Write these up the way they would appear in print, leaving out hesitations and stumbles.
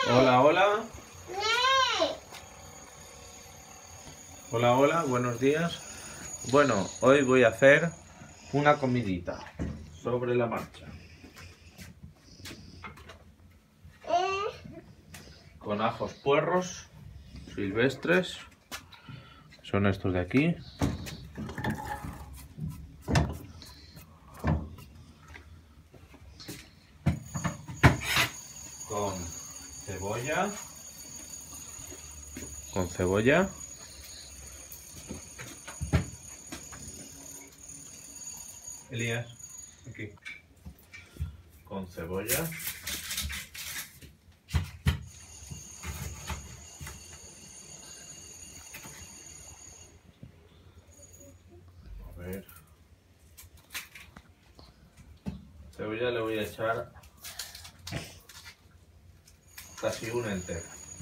Hola, hola. Hola, hola, buenos días. Bueno, hoy voy a hacer una comidita sobre la marcha. Con ajos puerros silvestres. Son estos de aquí. Con cebolla. Con cebolla. Elías, aquí. Con cebolla. A ver. Cebolla le voy a echar casi una entera.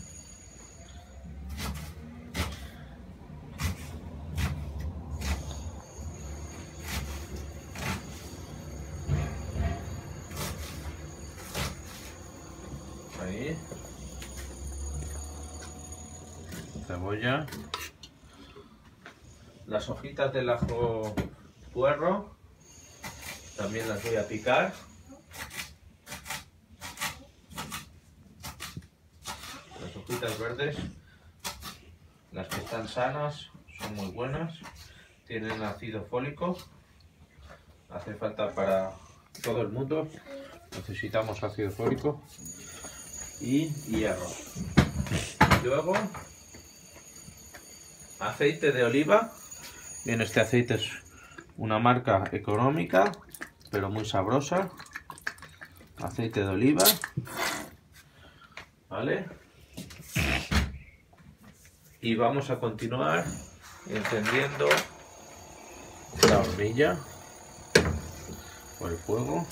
Ahí. Cebolla. Las hojitas del ajo puerro también las voy a picar. Las hojitas verdes, las que están sanas, son muy buenas. Tienen ácido fólico. Hace falta para todo el mundo. Necesitamos ácido fólico y hierro. Luego, aceite de oliva. Bien, este aceite es una marca económica, pero muy sabrosa. Aceite de oliva. ¿Vale? Y vamos a continuar encendiendo la hornilla por el fuego.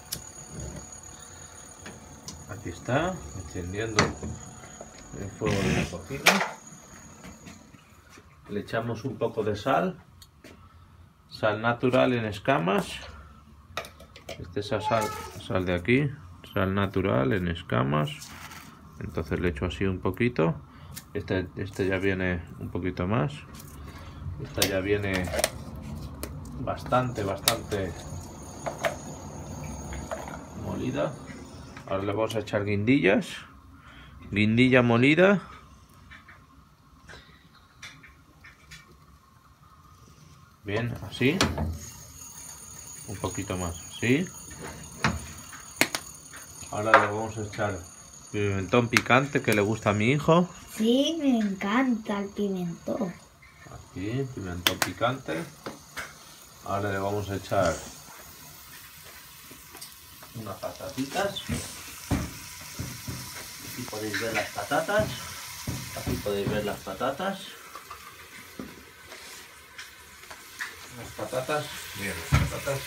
Aquí está, encendiendo el fuego de la cocina. Le echamos un poco de sal. Sal natural en escamas. Esta es sal de aquí. Sal natural en escamas. Entonces le echo así un poquito. Este ya viene un poquito más. Esta ya viene bastante molida. Ahora le vamos a echar guindillas. Guindilla molida. Bien, así. Un poquito más, así. Ahora le vamos a echar pimentón picante que le gusta a mi hijo. Sí, me encanta el pimentón. Aquí, pimentón picante. Ahora le vamos a echar unas patatitas. Aquí podéis ver las patatas. Aquí podéis ver las patatas. Las patatas, bien, las patatas.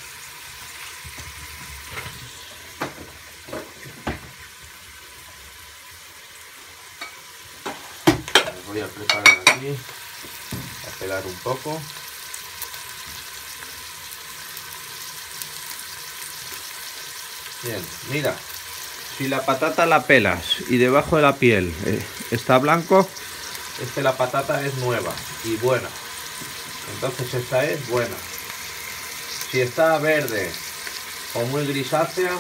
Las voy a preparar aquí, a pelar un poco. Bien, mira, si la patata la pelas y debajo de la piel está blanco, la patata es nueva y buena. Entonces esta es buena. Si está verde o muy grisácea,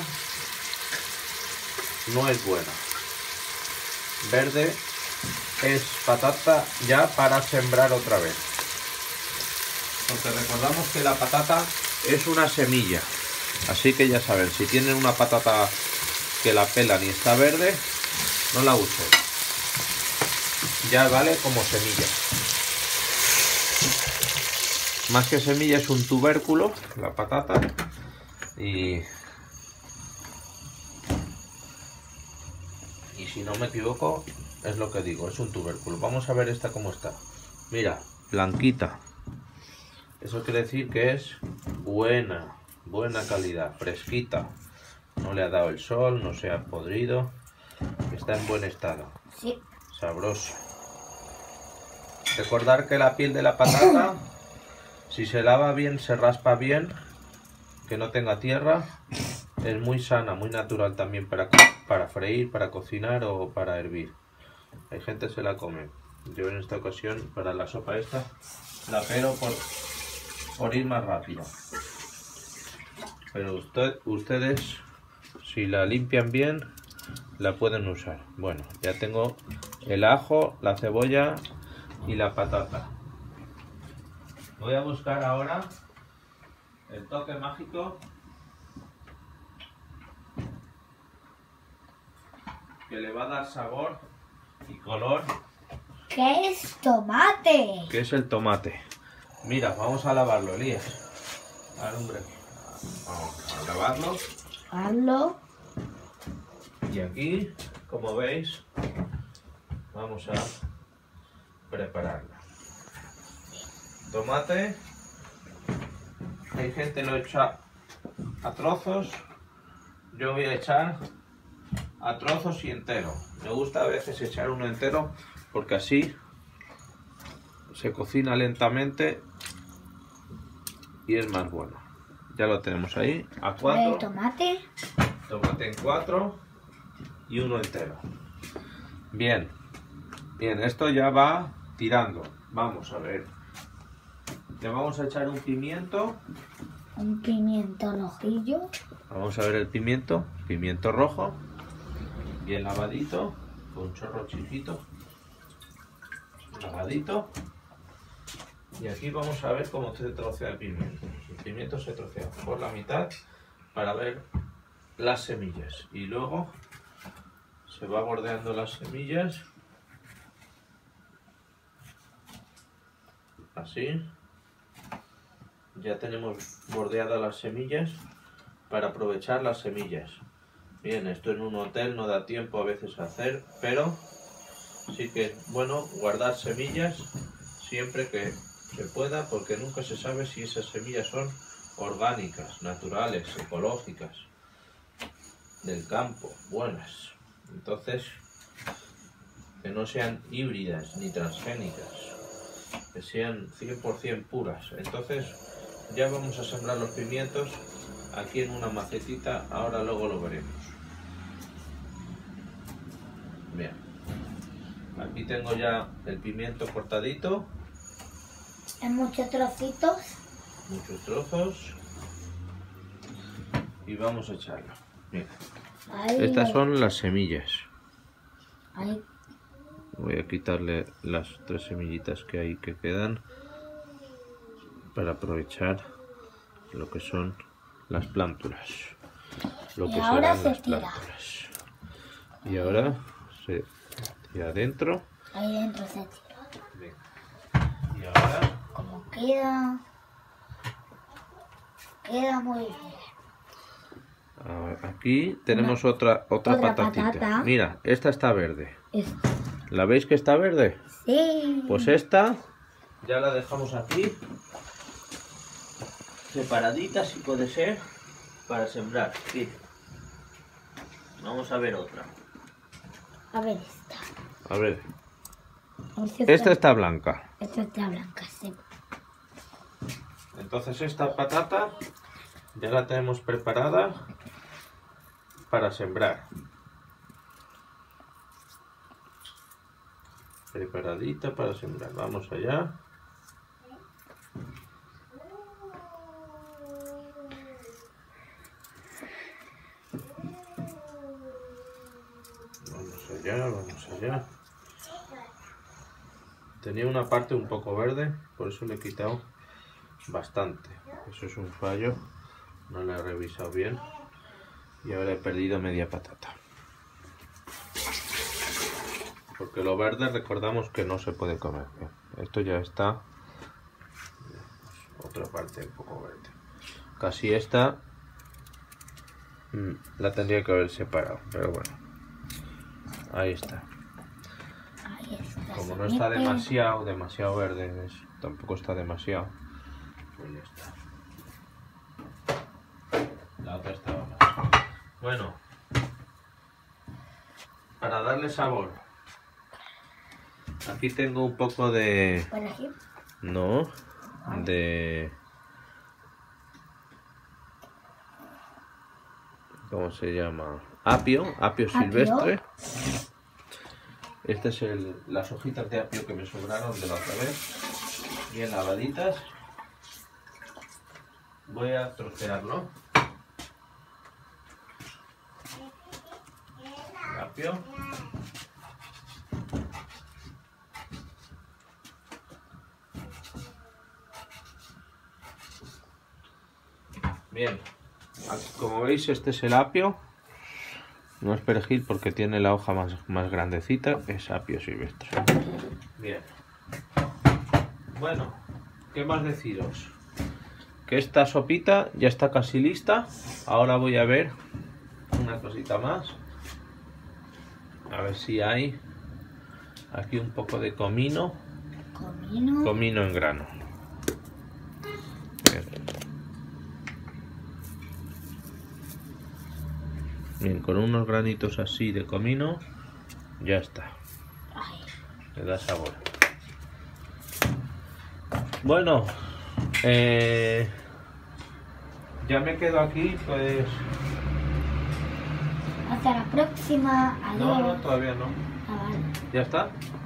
no es buena. Verde es patata ya para sembrar otra vez. Porque recordamos que la patata es una semilla. Así que ya saben, si tienen una patata que la pelan y está verde, no la usen. Ya vale como semilla. Más que semilla es un tubérculo, la patata. Y si no me equivoco, es lo que digo, es un tubérculo. Vamos a ver esta cómo está. Mira, blanquita. Eso quiere decir que es buena calidad, fresquita. No le ha dado el sol, no se ha podrido. Está en buen estado. Sí. Sabroso. Recordar que la piel de la patata, si se lava bien, se raspa bien, que no tenga tierra, es muy sana, muy natural también para para freír, para cocinar o para hervir. Hay gente que se la come. Yo en esta ocasión, para la sopa esta, la pelo por ir más rápido. Pero ustedes, si la limpian bien, la pueden usar. Bueno, ya tengo el ajo, la cebolla y la patata. Voy a buscar ahora el toque mágico que le va a dar sabor y color. ¿Qué es tomate? ¿Qué es el tomate? Mira, vamos a lavarlo, Elías. Al hombre. Vamos a lavarlo. Hazlo. Y aquí, como veis, vamos a prepararlo. Tomate. Hay gente que lo echa a trozos. Yo voy a echar a trozos y entero. Me gusta a veces echar uno entero porque así se cocina lentamente y es más bueno. Ya lo tenemos ahí, a 4. ¿El tomate? Tomate en 4 y uno entero. Bien, bien, esto ya va tirando. Vamos a ver. Le vamos a echar un pimiento. Un pimiento rojillo. Vamos a ver el pimiento. Pimiento rojo. Bien lavadito. Con un chorro chiquito. Lavadito. Y aquí vamos a ver cómo se trocea el pimiento. El pimiento se trocea por la mitad para ver las semillas. Y luego se va bordeando las semillas. Así. Ya tenemos bordeadas las semillas para aprovechar las semillas. Bien, esto en un hotel no da tiempo a veces a hacer, pero sí que es bueno guardar semillas siempre que se pueda, porque nunca se sabe si esas semillas son orgánicas, naturales, ecológicas, del campo, buenas. Entonces, que no sean híbridas ni transgénicas, que sean 100% puras. Entonces, ya vamos a sembrar los pimientos aquí en una macetita, ahora luego lo veremos. Bien, aquí tengo ya el pimiento cortadito. En muchos trocitos. Muchos trozos. Y vamos a echarlo. Mira, Ahí, estas son las semillas. ahí. Voy a quitarle las 3 semillitas que hay que quedan para aprovechar lo que son las plántulas. Lo Y que ahora serán se las tira. plántulas. Y ahora se tira adentro. Ahí dentro se tira. Y ahora Como queda. Queda muy bien. aquí tenemos otra patatita. patata. Mira, esta está verde. Esto. ¿La veis que está verde? Sí. Pues esta ya la dejamos aquí, separadita si puede ser, para sembrar. Aquí. Vamos a ver otra. A ver esta. A ver, A ver si esta está blanca. Esta está blanca, sí. Entonces esta patata ya la tenemos preparada para sembrar. Preparadita para sembrar. Vamos allá. Vamos allá, vamos allá. Tenía una parte un poco verde, por eso le he quitado bastante. Eso es un fallo, no la he revisado bien y ahora he perdido media patata. Porque lo verde recordamos que no se puede comer. Esto ya está. Otra parte un poco verde. Casi esta la tendría que haber separado, pero bueno. Ahí está. Ahí está. Como no está demasiado verde, tampoco está demasiado, pues ya está. La otra estaba más. Bueno, para darle sabor, aquí tengo un poco de... ¿Por aquí? No, de... ¿Cómo se llama? apio Apio. silvestre. Este es las hojitas de apio que me sobraron de la otra vez. Bien lavaditas. Voy a trocearlo. Apio. Bien, como veis este es el apio, no es perejil porque tiene la hoja más grandecita, es apio silvestre. Bien, bueno, ¿qué más deciros? Que esta sopita ya está casi lista. Ahora voy a ver una cosita más, a ver si hay aquí un poco de comino. Comino en grano. Bien, con unos granitos así de comino, ya está. Le da sabor. Bueno, ya me quedo aquí, pues... Hasta la próxima. Adiós. No, todavía no. Ah, vale. ¿Ya está?